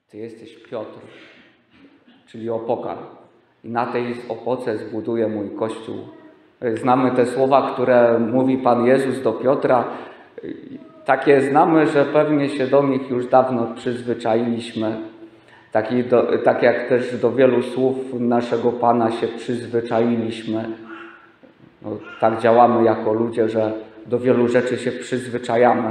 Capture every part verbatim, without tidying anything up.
Ty jesteś Piotr, czyli opoka. I na tej opoce zbuduję mój Kościół. Znamy te słowa, które mówi Pan Jezus do Piotra. Takie znamy, że pewnie się do nich już dawno przyzwyczailiśmy. Tak, do, tak jak też do wielu słów naszego Pana się przyzwyczailiśmy. No, tak działamy jako ludzie, że do wielu rzeczy się przyzwyczajamy.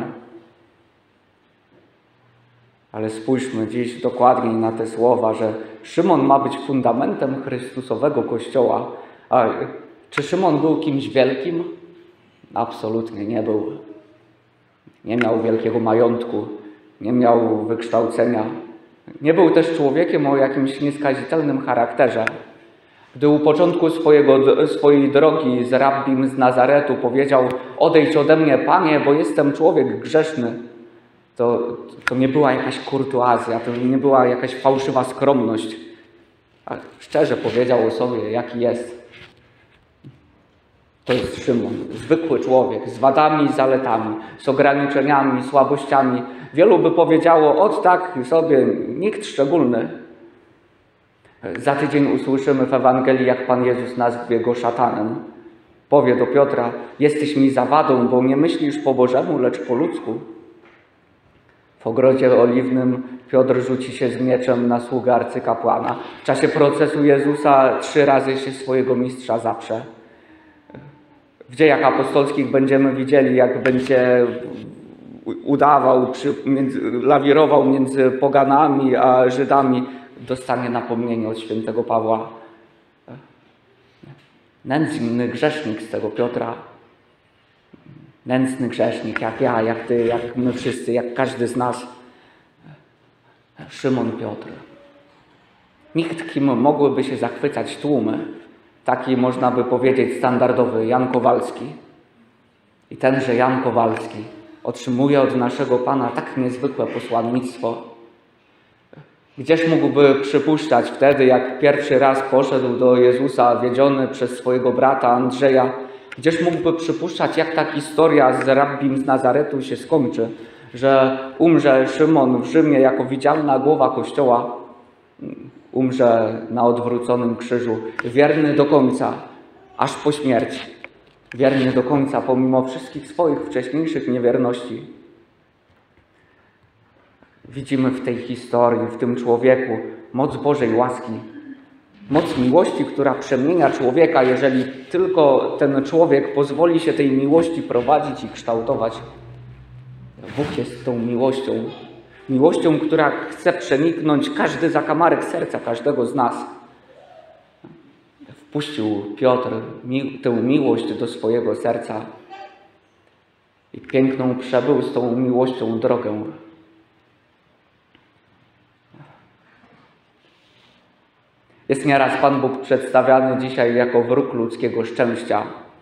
Ale spójrzmy dziś dokładniej na te słowa, że Szymon ma być fundamentem Chrystusowego Kościoła. A czy Szymon był kimś wielkim? Absolutnie nie był. Nie miał wielkiego majątku, nie miał wykształcenia. Nie był też człowiekiem o jakimś nieskazitelnym charakterze. Gdy u początku swojego, swojej drogi z rabbim z Nazaretu powiedział: odejdź ode mnie, Panie, bo jestem człowiek grzeszny, to, to nie była jakaś kurtuazja, to nie była jakaś fałszywa skromność. A szczerze powiedział o sobie, jaki jest. To jest Szymon, zwykły człowiek, z wadami i zaletami, z ograniczeniami, słabościami. Wielu by powiedziało: od tak sobie, nikt szczególny. Za tydzień usłyszymy w Ewangelii, jak Pan Jezus nazwie go szatanem. Powie do Piotra: jesteś mi zawadą, bo nie myślisz po Bożemu, lecz po ludzku. W ogrodzie oliwnym Piotr rzuci się z mieczem na sługę arcykapłana. W czasie procesu Jezusa trzy razy się swojego mistrza zaprze. W Dziejach Apostolskich będziemy widzieli, jak będzie udawał, przy, między, lawirował między poganami a Żydami. Dostanie napomnienie od świętego Pawła. Nędzny grzesznik z tego Piotra. Nędzny grzesznik, jak ja, jak ty, jak my wszyscy, jak każdy z nas. Szymon Piotr. Nikt, kim mogłyby się zachwycać tłumy. Taki, można by powiedzieć, standardowy Jan Kowalski. I tenże Jan Kowalski otrzymuje od naszego Pana tak niezwykłe posłannictwo. Gdzież mógłby przypuszczać wtedy, jak pierwszy raz poszedł do Jezusa wiedziony przez swojego brata Andrzeja, gdzież mógłby przypuszczać, jak ta historia z rabbim z Nazaretu się skończy, że umrze Szymon w Rzymie jako widzialna głowa Kościoła, umrze na odwróconym krzyżu, wierny do końca, aż po śmierć, wierny do końca pomimo wszystkich swoich wcześniejszych niewierności. Widzimy w tej historii, w tym człowieku moc Bożej łaski, moc miłości, która przemienia człowieka, jeżeli tylko ten człowiek pozwoli się tej miłości prowadzić i kształtować. Bóg jest tą miłością, miłością, która chce przeniknąć każdy zakamarek serca każdego z nas. Wpuścił Piotr mi tę miłość do swojego serca i piękną przebył z tą miłością drogę. Jest nieraz Pan Bóg przedstawiany dzisiaj jako wróg ludzkiego szczęścia.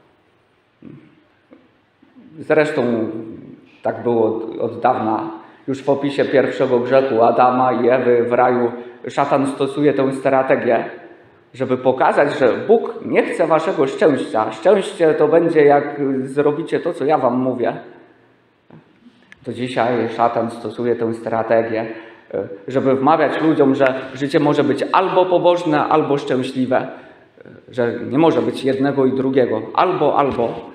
Zresztą tak było od, od dawna. Już w opisie pierwszego grzechu Adama i Ewy w raju szatan stosuje tę strategię, żeby pokazać, że Bóg nie chce waszego szczęścia. Szczęście to będzie, jak zrobicie to, co ja wam mówię. To dzisiaj szatan stosuje tę strategię, żeby wmawiać ludziom, że życie może być albo pobożne, albo szczęśliwe. Że nie może być jednego i drugiego. Albo, albo.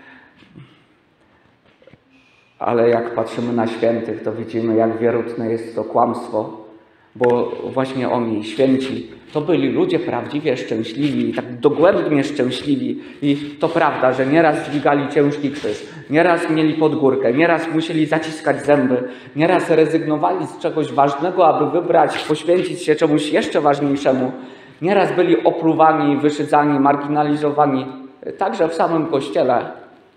Ale jak patrzymy na świętych, to widzimy, jak wierutne jest to kłamstwo. Bo właśnie oni, święci, to byli ludzie prawdziwie szczęśliwi, tak dogłębnie szczęśliwi. I to prawda, że nieraz dźwigali ciężki krzyż, nieraz mieli podgórkę, nieraz musieli zaciskać zęby, nieraz rezygnowali z czegoś ważnego, aby wybrać, poświęcić się czemuś jeszcze ważniejszemu. Nieraz byli opluwani, wyszydzani, marginalizowani, także w samym Kościele.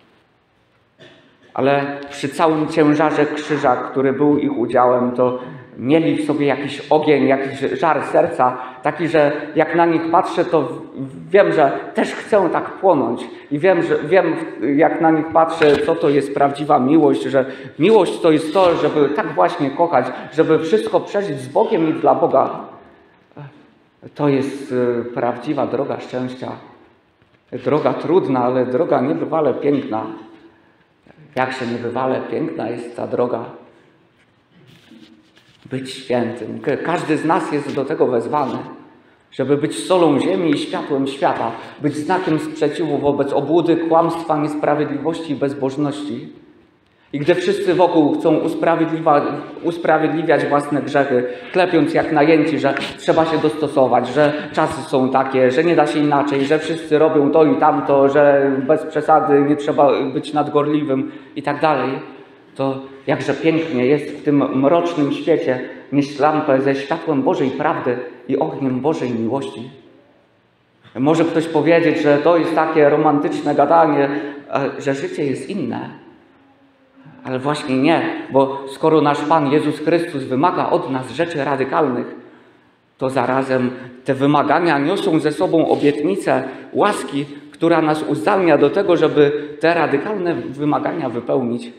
Ale przy całym ciężarze krzyża, który był ich udziałem, to mieli w sobie jakiś ogień, jakiś żar serca, taki, że jak na nich patrzę, to wiem, że też chcę tak płonąć. I wiem, że wiem, jak na nich patrzę, co to jest prawdziwa miłość, że miłość to jest to, żeby tak właśnie kochać, żeby wszystko przeżyć z Bogiem i dla Boga. To jest prawdziwa droga szczęścia. Droga trudna, ale droga niebywale piękna. Jakże niebywale piękna jest ta droga. być świętym. Każdy z nas jest do tego wezwany, żeby być solą ziemi i światłem świata, być znakiem sprzeciwu wobec obłudy, kłamstwa, niesprawiedliwości i bezbożności. I gdy wszyscy wokół chcą usprawiedliwiać własne grzechy, klepiąc jak najęci, że trzeba się dostosować, że czasy są takie, że nie da się inaczej, że wszyscy robią to i tamto, że bez przesady nie trzeba być nadgorliwym i tak dalej, to jakże pięknie jest w tym mrocznym świecie nieść lampę ze światłem Bożej prawdy i ogniem Bożej miłości. Może ktoś powiedzieć, że to jest takie romantyczne gadanie, że życie jest inne. Ale właśnie nie, bo skoro nasz Pan Jezus Chrystus wymaga od nas rzeczy radykalnych, to zarazem te wymagania niosą ze sobą obietnicę łaski, która nas uzdalnia do tego, żeby te radykalne wymagania wypełnić.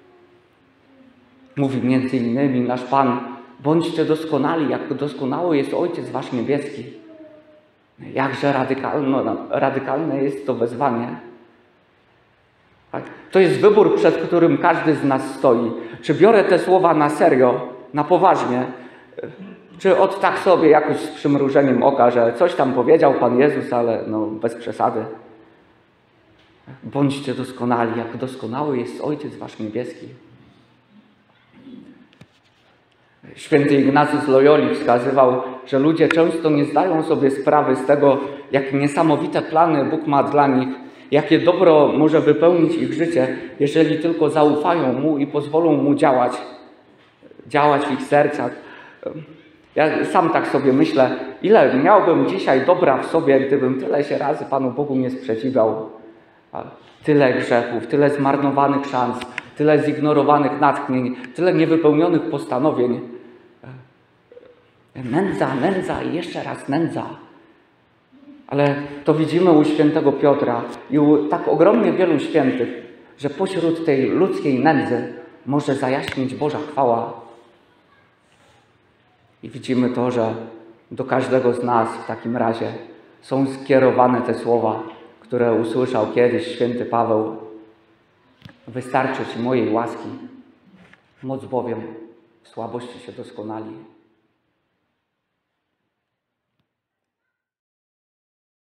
Mówi między innymi nasz Pan: bądźcie doskonali, jak doskonały jest Ojciec wasz niebieski. Jakże radykalne, radykalne jest to wezwanie. Tak? To jest wybór, przed którym każdy z nas stoi. Czy biorę te słowa na serio, na poważnie, czy od tak sobie jakoś z przymrużeniem oka, że coś tam powiedział Pan Jezus, ale no bez przesady. Bądźcie doskonali, jak doskonały jest Ojciec wasz niebieski. Święty Ignacy z Loyoli wskazywał, że ludzie często nie zdają sobie sprawy z tego, jakie niesamowite plany Bóg ma dla nich, jakie dobro może wypełnić ich życie, jeżeli tylko zaufają Mu i pozwolą Mu działać, działać w ich sercach. Ja sam tak sobie myślę, ile miałbym dzisiaj dobra w sobie, gdybym tyle się razy Panu Bogu nie sprzeciwiał. Tyle grzechów, tyle zmarnowanych szans, tyle zignorowanych natchnień, tyle niewypełnionych postanowień. Nędza, nędza i jeszcze raz nędza. Ale to widzimy u świętego Piotra i u tak ogromnie wielu świętych, że pośród tej ludzkiej nędzy może zajaśnić Boża chwała. I widzimy to, że do każdego z nas w takim razie są skierowane te słowa, które usłyszał kiedyś święty Paweł. Wystarczy Ci mojej łaski, moc bowiem w słabości się doskonali.